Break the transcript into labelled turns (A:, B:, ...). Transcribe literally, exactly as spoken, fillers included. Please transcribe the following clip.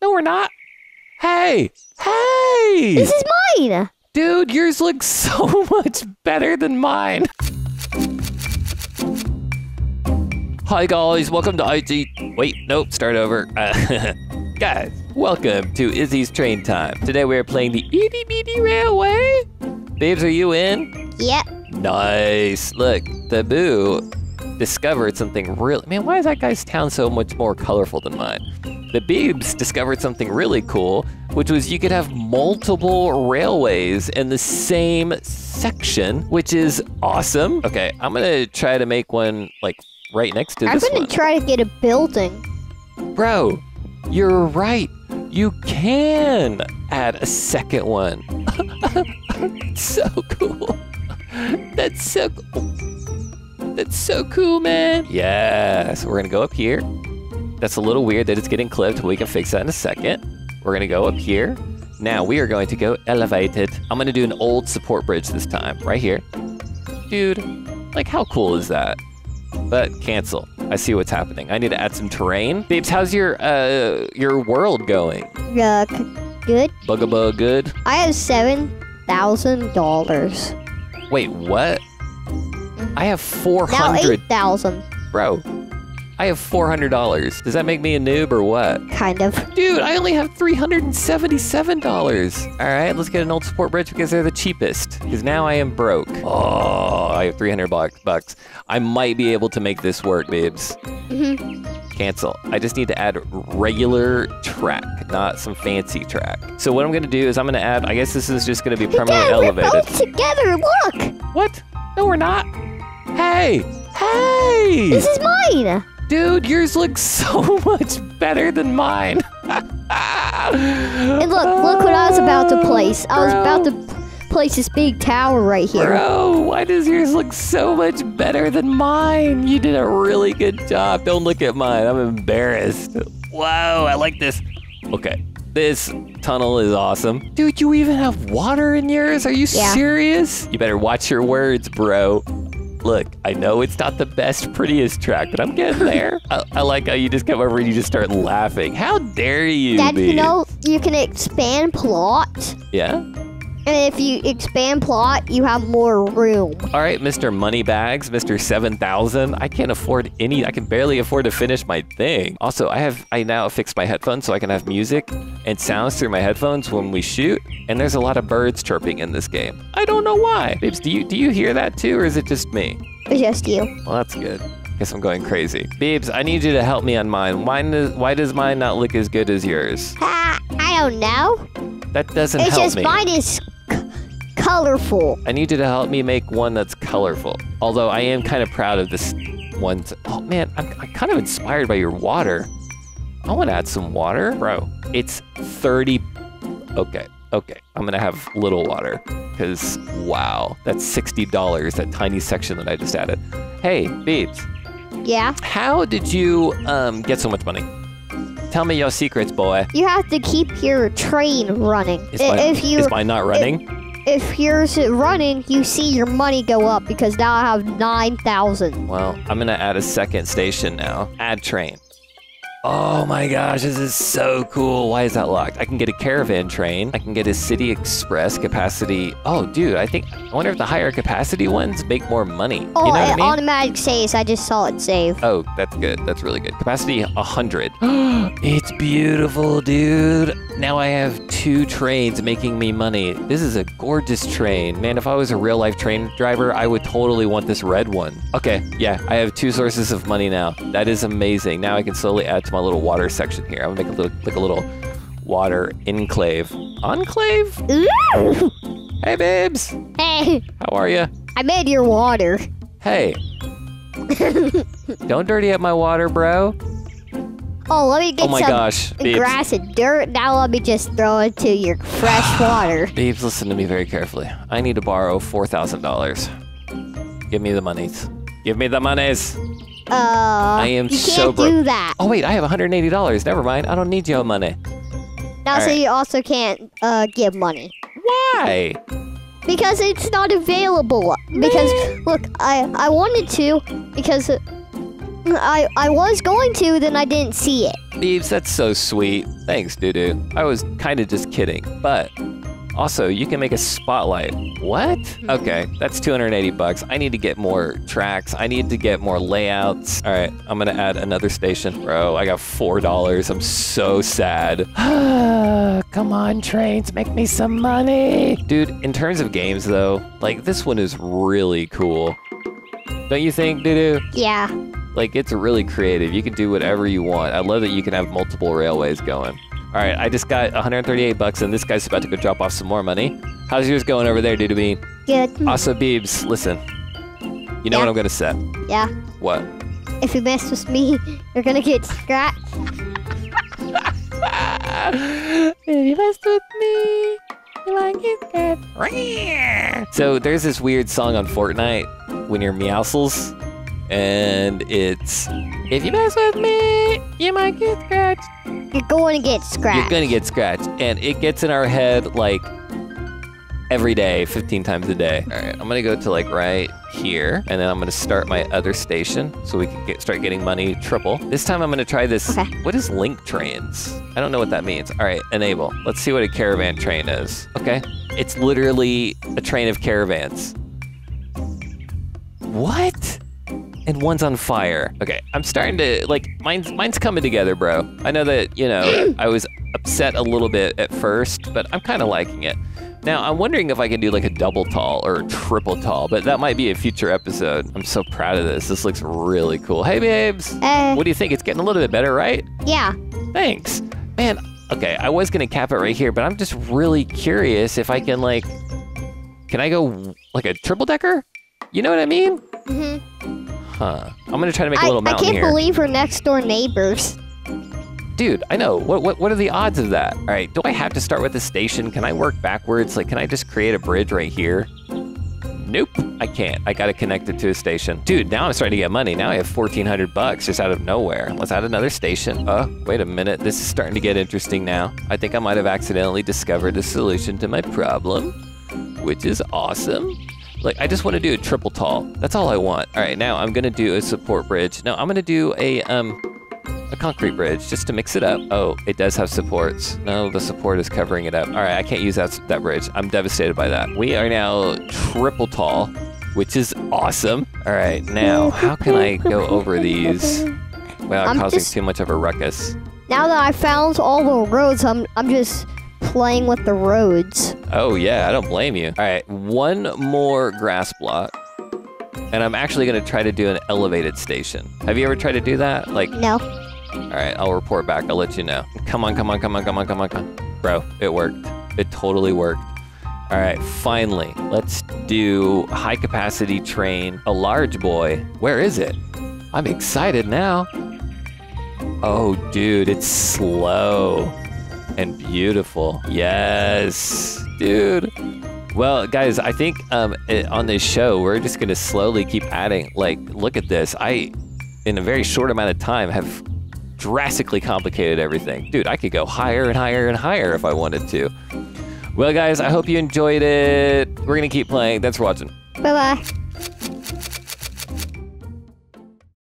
A: No, we're not. Hey! Hey!
B: This is mine!
A: Dude, yours looks so much better than mine. Hi guys, welcome to Izzy. Wait, nope, start over. Uh, guys, welcome to Izzy's Train Time. Today we are playing the Itty Bitty Railway. Babes, are you in?
B: Yep.
A: Nice. Look, the Boo discovered something really... Man, why is that guy's town so much more colorful than mine? The Beebs discovered something really cool, which was you could have multiple railways in the same section, which is awesome. Okay, I'm gonna try to make one like right next to
B: I'm
A: this
B: gonna
A: one.
B: try to get a building.
A: Bro, you're right. You can add a second one. So cool. That's so cool. That's so cool, man. Yes, we're gonna go up here. That's a little weird that it's getting clipped. We can fix that in a second. We're gonna go up here. Now we are going to go elevated. I'm gonna do an old support bridge this time, right here. Dude, like how cool is that? But cancel. I see what's happening. I need to add some terrain. Babes, how's your uh your world going?
B: Uh, good.
A: Bugaboo good?
B: I have seven thousand dollars.
A: Wait, what? I have four
B: Now
A: hundred.
B: eight thousand.
A: Bro, I have four hundred dollars. Does that make me a noob or what?
B: Kind of.
A: Dude, I only have three hundred seventy-seven dollars. All right, let's get an old support bridge because they're the cheapest. Because now I am broke. Oh, I have three hundred bucks. I might be able to make this work, babes.
B: Mm-hmm.
A: Cancel. I just need to add regular track, not some fancy track. So what I'm gonna do is I'm gonna add, I guess this is just gonna be permanently
B: Dad,
A: elevated.
B: we're both together, look!
A: What? No, we're not. Hey! Hey!
B: This is mine!
A: Dude, yours looks so much better than mine.
B: And look, look what I was about to place. I was
A: Bro.
B: about to place this big tower right here.
A: Bro, why does yours look so much better than mine? You did a really good job. Don't look at mine. I'm embarrassed. Whoa, I like this. Okay, this tunnel is awesome. Dude, you even have water in yours? Are you
B: Yeah.
A: serious? You better watch your words, bro. Look, I know it's not the best, prettiest track, but I'm getting there. I, I like how you just come over and you just start laughing. How dare you,
B: Dad,
A: be?
B: you know, you can expand plot.
A: Yeah?
B: And if you expand plot, you have more room.
A: All right, Mister Moneybags, Mister seven thousand. I can't afford any, I can barely afford to finish my thing. Also, I have, I now fixed my headphones so I can have music and sounds through my headphones when we shoot. And there's a lot of birds chirping in this game. I don't know why. Babes, do you, do you hear that too, or is it just me?
B: It's just you.
A: Well, that's good. Guess I'm going crazy. Babes, I need you to help me on mine. Mine is, why does mine not look as good as yours?
B: Ah, I don't know.
A: That doesn't
B: It's
A: help
B: just
A: me.
B: mine is c- colorful.
A: I need you to help me make one that's colorful. Although I am kind of proud of this one. Oh man, I'm, I'm kind of inspired by your water. I want to add some water. Bro, it's thirty. Okay, okay. I'm gonna have little water because wow, that's sixty dollars, that tiny section that I just added. Hey, Beebs,
B: Yeah.
A: how did you um, get so much money? Tell me your secrets, boy.
B: You have to keep your train running.
A: Is
B: I-
A: mine,
B: if you
A: is mine not running?
B: if yours is running, you see your money go up because now I have nine thousand.
A: Well, I'm gonna add a second station now. Add train. Oh my gosh, this is so cool. Why is that locked? I can get a caravan train. I can get a city express capacity. Oh, dude, I think, I wonder if the higher capacity ones make more money.
B: Oh,
A: you know what I
B: it
A: mean?
B: automatic saves. I just saw it save.
A: Oh, that's good. That's really good. Capacity one hundred. It's beautiful, dude. Now I have two trains making me money. This is a gorgeous train. Man, if I was a real life train driver, I would totally want this red one. Okay, yeah, I have two sources of money now. That is amazing. Now I can slowly add to my little water section here. I'm gonna make a little, like a little water enclave. Enclave?
B: Ooh.
A: Hey, babes.
B: Hey,
A: How are you?
B: I made your water.
A: Hey. Don't dirty up my water, bro.
B: Oh, let me get
A: Oh my
B: some
A: gosh, babes.
B: grass and dirt. Now let me just throw it to your fresh water.
A: Babes, listen to me very carefully. I need to borrow four thousand dollars. Give me the monies. Give me the monies.
B: Uh,
A: I am
B: you
A: so
B: can't
A: broke.
B: do that.
A: Oh, wait, I have one hundred eighty dollars. Never mind. I don't need your money.
B: Now,
A: all
B: so
A: right.
B: you also can't uh, give money.
A: Why?
B: Because it's not available. Because, look, I, I wanted to, because I, I was going to, then I didn't see it.
A: Beebs, that's so sweet. Thanks, Doo-Doo. I was kind of just kidding, but also you can make a spotlight. What? Okay, that's two hundred eighty bucks. I need to get more tracks. I need to get more layouts. All right, I'm gonna add another station. Bro, I got four dollars. I'm so sad. Come on, trains, make me some money. Dude, in terms of games though, like this one is really cool. Don't you think, Doo-Doo?
B: Yeah.
A: Like, it's really creative. You can do whatever you want. I love that you can have multiple railways going. All right, I just got one hundred thirty-eight bucks, and this guy's about to go drop off some more money. How's yours going over there, Doo-Doo Bean?
B: Good.
A: Also, Beebs, listen. You know
B: Yeah.
A: what I'm gonna say?
B: Yeah.
A: What?
B: If you mess with me, you're gonna get scratched.
A: If you mess with me, you might get scratched. So there's this weird song on Fortnite when you're Meowscles. And it's, if you mess with me, you might get scratched.
B: You're going to get scratched.
A: You're gonna get scratched. And it gets in our head like every day, fifteen times a day. All right, I'm gonna go to like right here, and then I'm gonna start my other station so we can get, start getting money triple. This time I'm gonna try this.
B: Okay.
A: What is link trains? I don't know what that means. All right, enable. Let's see what a caravan train is. Okay, it's literally a train of caravans. What? And one's on fire. Okay, I'm starting to, like, mine's, mine's coming together, bro. I know that, you know, I was upset a little bit at first, but I'm kind of liking it. Now, I'm wondering if I can do, like, a double tall or a triple tall, but that might be a future episode. I'm so proud of this. This looks really cool. Hey, babes.
B: Uh,
A: What do you think? It's getting a little bit better, right?
B: yeah.
A: Thanks. Man, okay, I was going to cap it right here, but I'm just really curious if I can, like, can I go, like, a triple decker? You know what I mean?
B: Mm-hmm.
A: Huh. I'm gonna try to make a
B: I,
A: little
B: I
A: mountain
B: can't
A: here.
B: believe we're next door neighbors.
A: Dude, I know. What, what what are the odds of that? All right, do I have to start with a station? Can I work backwards? Like, can I just create a bridge right here? Nope, I can't. I gotta connect it to a station. Dude, now I'm starting to get money. Now I have fourteen hundred bucks just out of nowhere. Let's add another station. Oh, wait a minute. This is starting to get interesting now. I think I might have accidentally discovered a solution to my problem, which is awesome. Like, I just want to do a triple tall. That's all I want. All right, now I'm gonna do a support bridge. No, I'm gonna do a um a concrete bridge just to mix it up. Oh, it does have supports. No, the support is covering it up. All right, I can't use that that bridge. I'm devastated by that. We are now triple tall, which is awesome. All right, now how can I go over these without
B: I'm
A: causing
B: just-
A: too much of a ruckus?
B: Now that I found all the roads, I'm I'm just playing with the roads.
A: Oh yeah, I don't blame you. All right, one more grass block. And I'm actually gonna try to do an elevated station. Have you ever tried to do that? Like,
B: No.
A: all right, I'll report back. I'll let you know. Come on, come on, come on, come on, come on, come on. Bro, it worked. It totally worked. All right, finally, let's do high capacity train, a large boy. Where is it? I'm excited now. Oh, dude, it's slow and beautiful. Yes, dude. Well, guys, I think um, it, on this show, we're just gonna slowly keep adding. Like, look at this. I, in a very short amount of time, have drastically complicated everything. Dude, I could go higher and higher and higher if I wanted to. Well, guys, I hope you enjoyed it. We're gonna keep playing. Thanks for watching.
B: Bye-bye.